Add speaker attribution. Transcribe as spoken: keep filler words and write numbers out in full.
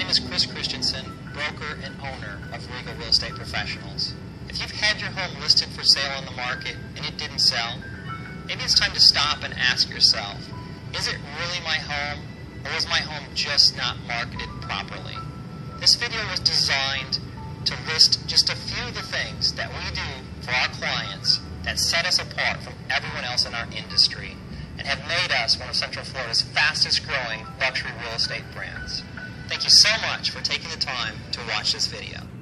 Speaker 1: is Chris Christensen, broker and owner of Regal Real Estate Professionals. If you've had your home listed for sale on the market and it didn't sell, maybe it's time to stop and ask yourself, is it really my home, or was my home just not marketed properly? This video was designed to list just a few of the things that we do for our clients that set us apart from everyone else in our industry and have made us one of Central Florida's fastest growing luxury real estate brands. Thank you so much for taking the time to watch this video.